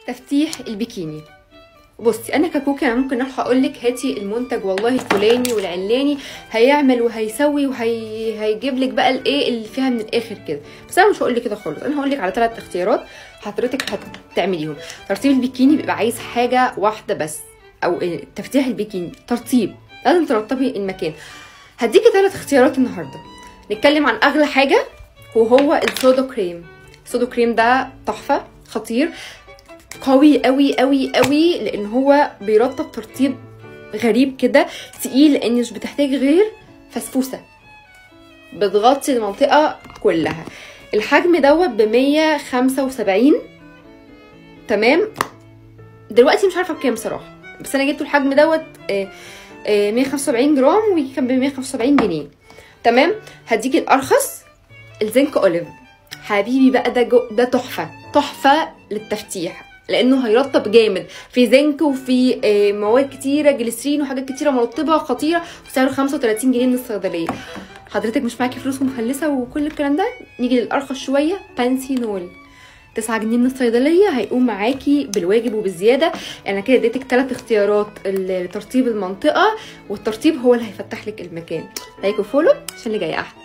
تفتيح البيكيني. بصي انا ككوكي انا ممكن اروح اقول لك هاتي المنتج والله الفلاني والعلاني هيعمل وهيسوي وهيجيب لك بقى الايه اللي فيها من الاخر كده، بس انا مش هقول لك كده خالص. انا هقول لك على 3 اختيارات حضرتك هتعمليهم. ترتيب البيكيني بيبقى عايز حاجه واحده بس، او تفتيح البيكيني ترطيب، لازم ترطبي المكان. هديكي 3 اختيارات النهارده. نتكلم عن اغلى حاجه وهو السودو كريم. السودو كريم ده تحفه، خطير، قوي قوي قوي قوي، لان هو بيرطب ترطيب غريب كده، تقيل، لان مش بتحتاج غير فسفوسه بتغطي المنطقه كلها. الحجم دوت ب 175. تمام، دلوقتي مش عارفه بكام صراحه، بس انا جبته الحجم دوت 175 جرام وكان ب 175 جنيه. تمام، هديكي الارخص الزنك اوليف. حبيبي بقى ده تحفه تحفه للتفتيح، لانه هيرطب جامد، في زنك وفي مواد كتيره، جليسرين وحاجات كتيره مرطبه خطيره، وسعره 35 جنيه من الصيدليه. حضرتك مش معاكي فلوس مخلصه وكل الكلام ده، نيجي للارخص شويه، بانسينول 9 جنيه من الصيدليه، هيقوم معاكي بالواجب وبالزياده. انا كده اديتك 3 اختيارات لترطيب المنطقه، والترطيب هو اللي هيفتح لك المكان. لايك وفولو عشان اللي جاي احلى.